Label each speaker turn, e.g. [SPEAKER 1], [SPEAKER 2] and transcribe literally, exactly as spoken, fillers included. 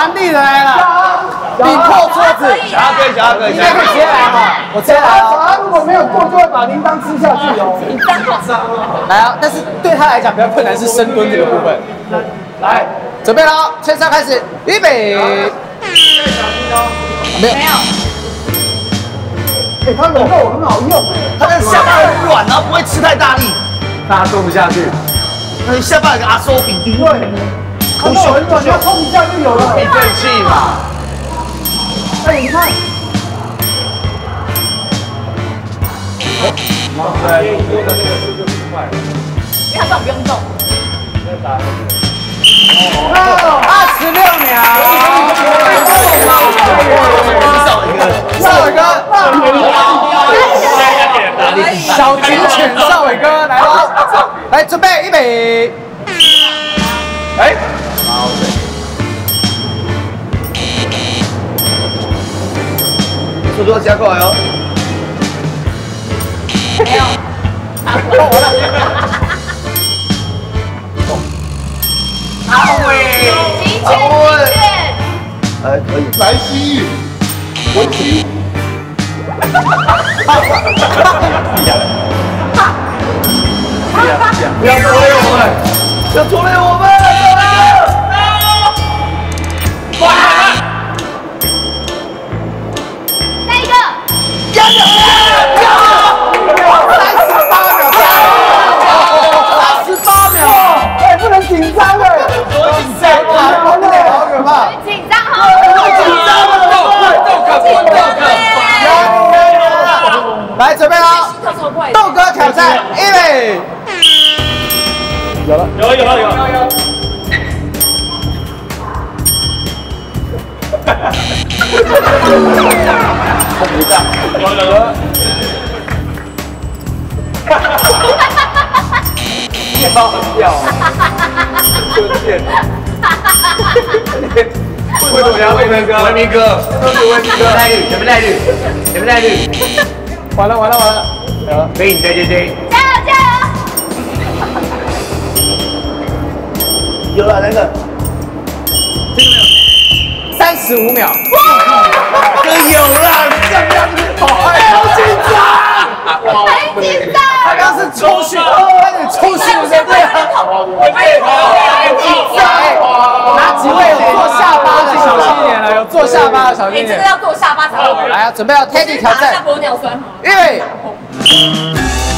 [SPEAKER 1] 蛮力的来了，你破桌子，
[SPEAKER 2] 小阿哥，小阿哥，
[SPEAKER 1] 你也可以直接来嘛，我直接来
[SPEAKER 3] 小
[SPEAKER 1] 啊。
[SPEAKER 3] 安如果没有过，就会把铃铛吃下去哦。
[SPEAKER 4] 紧张哦。
[SPEAKER 1] 来啊，但是对他来讲比较困难是深蹲这个部分。来，准备了，圈上开始，预备。没有。
[SPEAKER 4] 没有。
[SPEAKER 3] 哎，他的肉很好用哎，
[SPEAKER 2] 他的下巴很软，然后不会吃太大力，
[SPEAKER 1] 大家蹲不下去。
[SPEAKER 2] 他的下巴有个阿寿饼，
[SPEAKER 3] 对，他肉很软，他冲一下就有了。
[SPEAKER 1] 一阵气嘛。
[SPEAKER 3] 哎，你看。
[SPEAKER 1] 对，多的那个速度很快。
[SPEAKER 4] 因为他动不用动。
[SPEAKER 1] 二十六秒。少伟哥，小警犬少伟哥来喽！来，准备，预备。哎，
[SPEAKER 2] 速度加快哦。
[SPEAKER 4] 没有。
[SPEAKER 2] 阿伟，
[SPEAKER 4] 极限，极限。
[SPEAKER 2] 哎，可以。
[SPEAKER 3] 来西域，我起。
[SPEAKER 2] 不要拖累我们，不要拖累我们，
[SPEAKER 4] 哇！下一个。
[SPEAKER 1] 加油！三十八秒，三十八秒，
[SPEAKER 3] 哎，不能紧张哎，
[SPEAKER 2] 多紧张啊！
[SPEAKER 1] 好可怕！
[SPEAKER 4] 紧张哈！
[SPEAKER 2] 紧张了，豆哥，豆哥，
[SPEAKER 1] 来，准备了，豆哥挑战，预备。有了，
[SPEAKER 2] 有有了有了有。不大，有有了。掉掉，就贱。为什么要为那个文明哥？都是文明哥。带绿，什么带绿？什么带绿？
[SPEAKER 1] 完了完了完了，有了，
[SPEAKER 2] 可以，对对对。
[SPEAKER 4] 加油加油！
[SPEAKER 2] 有了那个，这个没有。
[SPEAKER 1] 三十五秒，
[SPEAKER 2] 这有了，这样子好，好紧张，
[SPEAKER 4] 很紧张。
[SPEAKER 1] 他刚是抽血，他有抽血对不对？
[SPEAKER 2] 很紧张。
[SPEAKER 1] 哪几位有做下巴的小心一点了？有做下巴的小心一点。
[SPEAKER 4] 你这个要做下巴才好。
[SPEAKER 1] 来啊，准备要 Teddy 挑战，
[SPEAKER 4] 下鸵鸟酸。
[SPEAKER 1] 预备。